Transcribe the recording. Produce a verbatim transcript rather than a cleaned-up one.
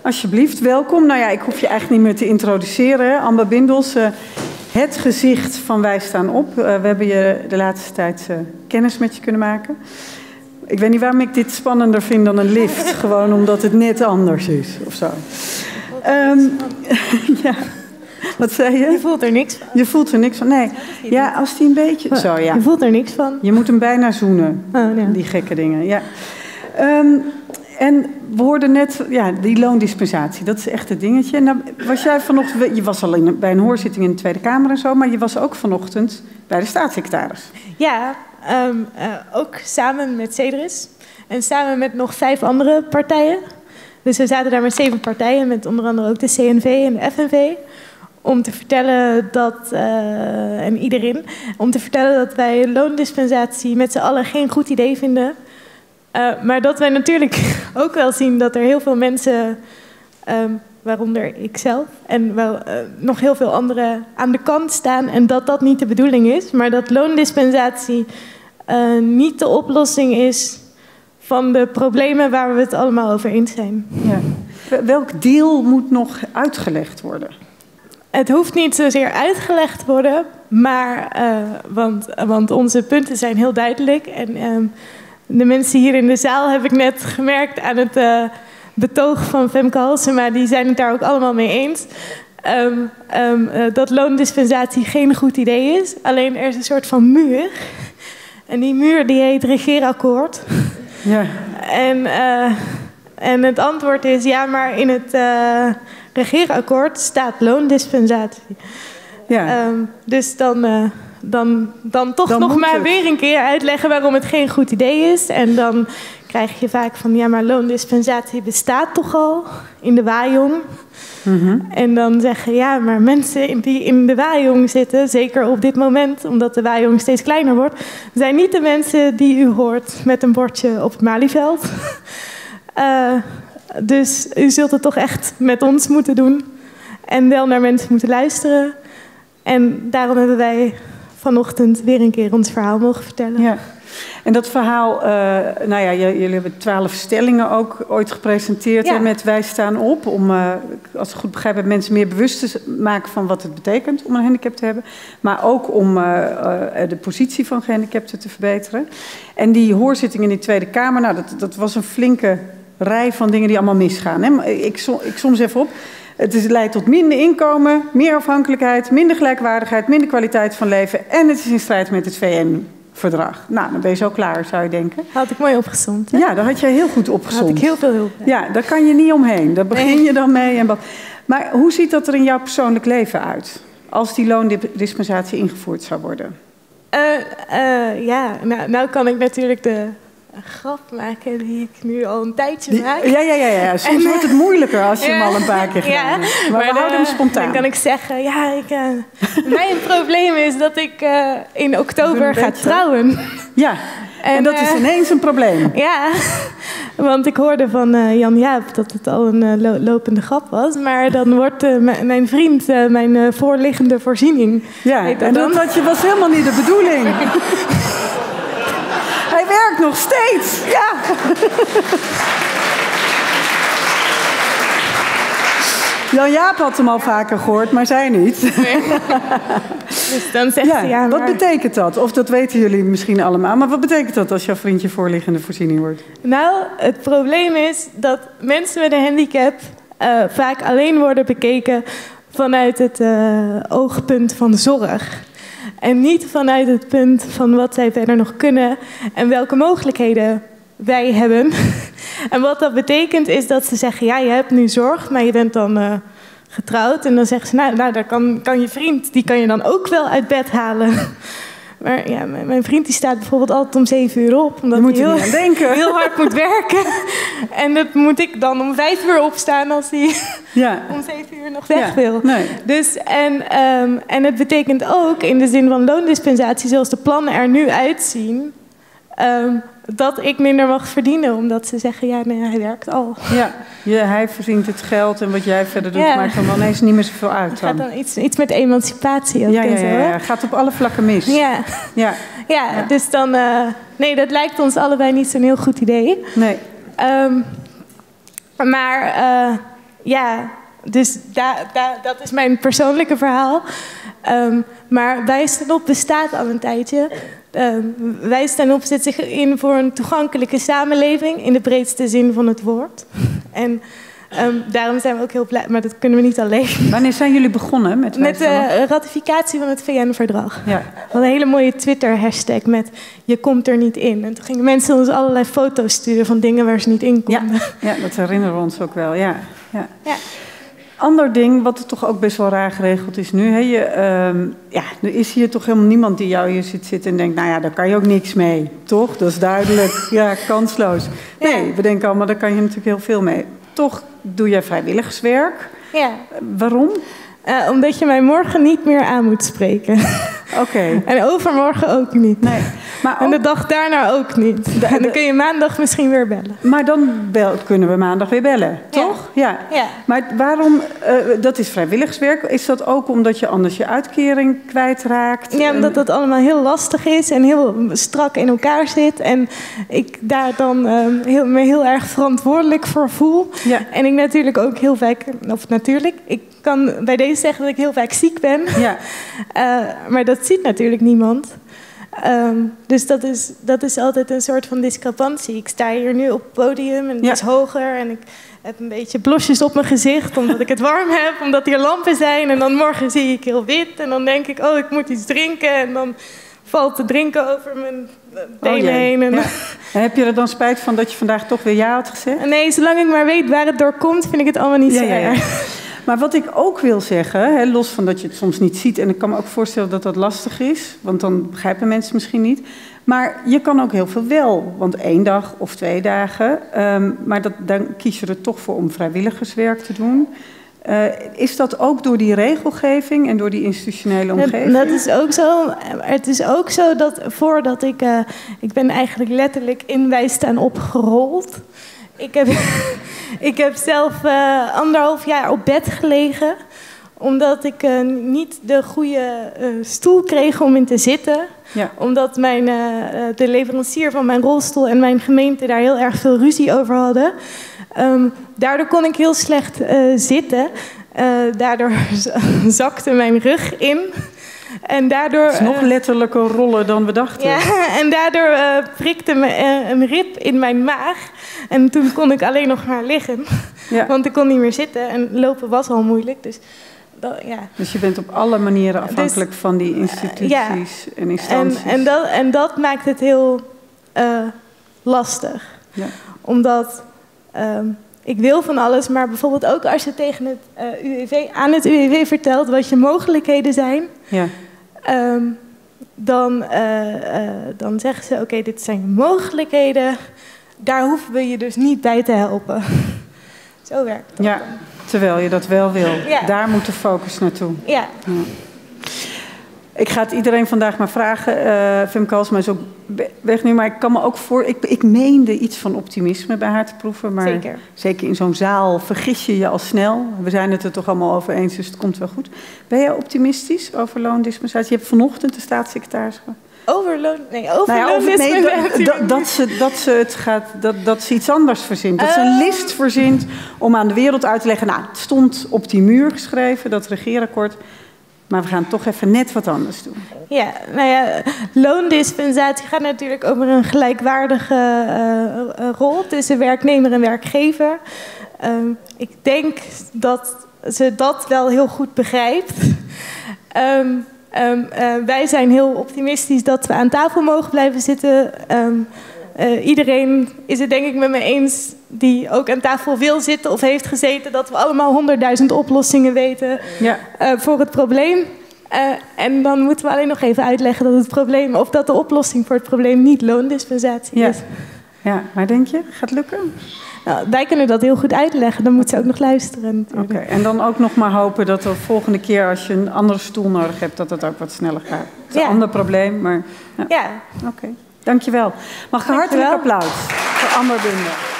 Alsjeblieft, welkom. Nou ja, ik hoef je eigenlijk niet meer te introduceren. Hè? Amba Bindels, uh, het gezicht van Wij Staan Op. Uh, we hebben je de laatste tijd uh, kennis met je kunnen maken. Ik weet niet waarom ik dit spannender vind dan een lift. Gewoon omdat het net anders is, of zo. Um, ja. Wat zei je? Je voelt er niks van. Je voelt er niks van, nee. Ja, als die een beetje... Zo, ja. Je voelt er niks van. Je moet hem bijna zoenen, oh, ja. Die gekke dingen, ja. Um, en we hoorden net, ja, die loondispensatie, dat is echt het dingetje. Nou, was jij vanochtend, je was al in, bij een hoorzitting in de Tweede Kamer en zo, maar je was ook vanochtend bij de staatssecretaris. Ja, um, uh, ook samen met Cedris en samen met nog vijf andere partijen. Dus we zaten daar met zeven partijen, met onder andere ook de C N V en de F N V... om te vertellen dat, uh, en iedereen, om te vertellen dat wij loondispensatie met z'n allen geen goed idee vinden. Uh, maar dat wij natuurlijk ook wel zien dat er heel veel mensen, um, waaronder ikzelf en wel, uh, nog heel veel anderen aan de kant staan. En dat dat niet de bedoeling is, maar dat loondispensatie uh, niet de oplossing is van de problemen waar we het allemaal over eens zijn. Ja. Welk deel moet nog uitgelegd worden? Het hoeft niet zozeer uitgelegd te worden, maar, uh, want, want onze punten zijn heel duidelijk. En um, de mensen hier in de zaal heb ik net gemerkt aan het uh, betoog van Femke Halsema, die zijn het daar ook allemaal mee eens. Um, um, uh, dat loondispensatie geen goed idee is. Alleen er is een soort van muur. En die muur die heet regeerakkoord. Ja. En, uh, en het antwoord is ja, maar in het uh, regeerakkoord staat loondispensatie. Ja. Um, dus dan, uh, dan, dan toch dan nog maar het. weer een keer uitleggen waarom het geen goed idee is. En dan krijg je vaak van ja, maar loondispensatie bestaat toch al in de Wajong. Mm-hmm. En dan zeggen ja, maar mensen die in de Wajong zitten, zeker op dit moment, omdat de Wajong steeds kleiner wordt, zijn niet de mensen die u hoort met een bordje op het Malieveld. uh, dus u zult het toch echt met ons moeten doen. En wel naar mensen moeten luisteren. En daarom hebben wij vanochtend weer een keer ons verhaal mogen vertellen. Ja. En dat verhaal, uh, nou ja, jullie hebben twaalf stellingen ook ooit gepresenteerd, ja. Hè, met Wij Staan Op. Om, uh, als ik goed begrijp, mensen meer bewust te maken van wat het betekent om een handicap te hebben. Maar ook om uh, uh, de positie van gehandicapten te verbeteren. En die hoorzitting in de Tweede Kamer, nou, dat, dat was een flinke rij van dingen die allemaal misgaan. Hè. Ik, som, ik soms even op. Het is, leidt tot minder inkomen, meer afhankelijkheid, minder gelijkwaardigheid, minder kwaliteit van leven. En het is in strijd met het V N-verdrag. Nou, dan ben je zo klaar, zou je denken. Had ik mooi opgezond. Hè? Ja, daar had je heel goed opgezond. Had ik heel veel hulp bij. Ja, daar kan je niet omheen. Daar begin je dan mee. En wat. Maar hoe ziet dat er in jouw persoonlijk leven uit? Als die loondispensatie ingevoerd zou worden? Uh, uh, ja, nou, nou kan ik natuurlijk de grap maken die ik nu al een tijdje die, maak. Ja, ja, ja, ja. Soms en, wordt het moeilijker als je ja, hem al een paar keer gedaan ja, hebt. Maar, maar we de, houden hem spontaan. Dan kan ik zeggen, ja, ik, uh, mijn probleem is dat ik uh, in oktober ga trouwen. Ja, en, en dat uh, is ineens een probleem. Ja, want ik hoorde van uh, Jan Jaap dat het al een uh, lo lopende grap was. Maar dan wordt uh, mijn vriend uh, mijn uh, voorliggende voorziening. Ja, dat en dat, dat was helemaal niet de bedoeling. Hij werkt nog steeds, ja. Jan Jaap had hem al vaker gehoord, maar zij niet. Nee. Dus dan zegt ja, ze, ja, maar... Wat betekent dat? Of dat weten jullie misschien allemaal. Maar wat betekent dat als jouw vriendje voorliggende voorziening wordt? Nou, het probleem is dat mensen met een handicap uh, vaak alleen worden bekeken vanuit het uh, oogpunt van de zorg. En niet vanuit het punt van wat zij verder nog kunnen en welke mogelijkheden wij hebben. En wat dat betekent is dat ze zeggen, ja, je hebt nu zorg, maar je bent dan uh, getrouwd. En dan zeggen ze, nou, nou daar kan, kan je vriend, die kan je dan ook wel uit bed halen. Maar ja, mijn vriend die staat bijvoorbeeld altijd om zeven uur op. Omdat moet hij je heel, niet aan denken. heel hard moet werken. En dat moet ik dan om vijf uur opstaan als hij ja. om zeven uur nog weg ja. wil. Nee. Dus, en, um, en het betekent ook in de zin van loondispensatie, zoals de plannen er nu uitzien, um, dat ik minder mag verdienen. Omdat ze zeggen, ja, nee, hij werkt al. Ja, je, hij verdient het geld en wat jij verder doet, ja. maakt dan wel ineens niet meer zoveel uit. Het gaat dan iets, iets met emancipatie ook. Ja, ja, en zo, ja, ja, gaat op alle vlakken mis. Ja, ja. ja. ja dus dan... Uh, nee, dat lijkt ons allebei niet zo'n heel goed idee. Nee. Um, maar uh, ja, dus da, da, dat is mijn persoonlijke verhaal. Um, maar Wij Staan Op bestaat al een tijdje. Um, Wij Staan Op zet zich in voor een toegankelijke samenleving in de breedste zin van het woord. En um, daarom zijn we ook heel blij, maar dat kunnen we niet alleen. Wanneer zijn jullie begonnen met Wij Met de uh, ratificatie van het V N-verdrag. Ja. We hadden een hele mooie Twitter-hashtag met je komt er niet in. En toen gingen mensen ons allerlei foto's sturen van dingen waar ze niet in konden. Ja, ja, dat herinneren we ons ook wel, ja. ja. ja. Ander ding, wat er toch ook best wel raar geregeld is nu. Hè? Je, uh, ja, er is hier toch helemaal niemand die jou hier zit zitten en denkt... nou ja, daar kan je ook niks mee, toch? Dat is duidelijk, ja, kansloos. Nee, we denken allemaal, daar kan je natuurlijk heel veel mee. Toch doe jij vrijwilligerswerk. Ja. Waarom? Uh, omdat je mij morgen niet meer aan moet spreken. Oké. Okay. En overmorgen ook niet. Nee. Maar ook... En de dag daarna ook niet. De, de... En dan kun je maandag misschien weer bellen. Maar dan bel, kunnen we maandag weer bellen, toch? Ja. ja. ja. Maar waarom, uh, dat is vrijwilligerswerk. Is dat ook omdat je anders je uitkering kwijtraakt? Ja, omdat dat allemaal heel lastig is en heel strak in elkaar zit. En ik daar dan um, heel, me heel erg verantwoordelijk voor voel. Ja. En ik natuurlijk ook heel vaak, of natuurlijk, ik kan bij deze zeggen dat ik heel vaak ziek ben. Ja. uh, maar dat ziet natuurlijk niemand. Um, dus dat is, dat is altijd een soort van discrepantie. Ik sta hier nu op het podium en het ja. is hoger en ik heb een beetje blosjes op mijn gezicht omdat ik het warm heb, omdat hier lampen zijn. En dan morgen zie ik heel wit en dan denk ik, oh, ik moet iets drinken. En dan valt te drinken over mijn benen oh, heen. En ja. En heb je er dan spijt van dat je vandaag toch weer ja had gezegd? Nee, zolang ik maar weet waar het door komt, vind ik het allemaal niet ja, zo ja, ja. erg. Maar wat ik ook wil zeggen, hè, los van dat je het soms niet ziet... en ik kan me ook voorstellen dat dat lastig is... want dan begrijpen mensen misschien niet... maar je kan ook heel veel wel, want één dag of twee dagen... Um, maar dat, dan kies je er toch voor om vrijwilligerswerk te doen... Uh, is dat ook door die regelgeving en door die institutionele omgeving? Dat is ook zo. Het is ook zo dat voordat ik... Uh, ik ben eigenlijk letterlijk in Wij Staan Op gerold... Ik heb, ik heb zelf uh, anderhalf jaar op bed gelegen... omdat ik uh, niet de goede uh, stoel kreeg om in te zitten. Ja. Omdat mijn, uh, de leverancier van mijn rolstoel en mijn gemeente... daar heel erg veel ruzie over hadden. Um, daardoor kon ik heel slecht uh, zitten. Uh, daardoor zakte mijn rug in... En daardoor, het is nog letterlijker rollen dan we dachten. Ja, en daardoor uh, prikte me uh, een rib in mijn maag. En toen kon ik alleen nog maar liggen. Ja. Want ik kon niet meer zitten. En lopen was al moeilijk. Dus, dat, ja. dus je bent op alle manieren afhankelijk dus, van die instituties uh, ja. en instanties. En, en, dat, en dat maakt het heel uh, lastig. Ja. Omdat... Um, Ik wil van alles, maar bijvoorbeeld ook als je tegen het uh, U W V, aan het U W V vertelt wat je mogelijkheden zijn... Ja. Um, dan, uh, uh, dan zeggen ze, oké, okay, dit zijn je mogelijkheden. Daar hoeven we je dus niet bij te helpen. Zo werkt het. Ja, terwijl je dat wel wil. Ja. Daar moet de focus naartoe. Ja. ja. Ik ga het iedereen vandaag maar vragen. Uh, Femke Halsema is ook weg nu, maar ik kan me ook voor... Ik, ik meende iets van optimisme bij haar te proeven. Maar zeker. Zeker in zo'n zaal vergis je je al snel. We zijn het er toch allemaal over eens, dus het komt wel goed. Ben jij optimistisch over loondispensatie? Je hebt vanochtend de staatssecretaris gehad. Over loon... Nee, over nou ja, loondispensatie. Nee, dat, dat, dat, ze, dat ze het gaat... Dat, dat ze iets anders verzint. Dat ze een uh... list verzint om aan de wereld uit te leggen... Nou, het stond op die muur geschreven, dat regeerakkoord... Maar we gaan toch even net wat anders doen. Ja, nou ja, loondispensatie gaat natuurlijk over een gelijkwaardige uh, rol tussen werknemer en werkgever. Um, ik denk dat ze dat wel heel goed begrijpt. Um, um, uh, wij zijn heel optimistisch dat we aan tafel mogen blijven zitten. Um, uh, iedereen is het denk ik met me eens die ook aan tafel wil zitten of heeft gezeten... dat we allemaal honderdduizend oplossingen weten ja. uh, voor het probleem. Uh, en dan moeten we alleen nog even uitleggen dat het probleem... of dat de oplossing voor het probleem niet loondispensatie ja. is. Ja, maar denk je, gaat het lukken? Nou, wij kunnen dat heel goed uitleggen. Dan moet ze ook nog luisteren. Oké, okay. En dan ook nog maar hopen dat de volgende keer... als je een andere stoel nodig hebt, dat het ook wat sneller gaat. Het is ja. een ander probleem, maar... Ja, ja. Oké, okay. Dankjewel. Mag ik een hartelijk applaus voor Amber Binder.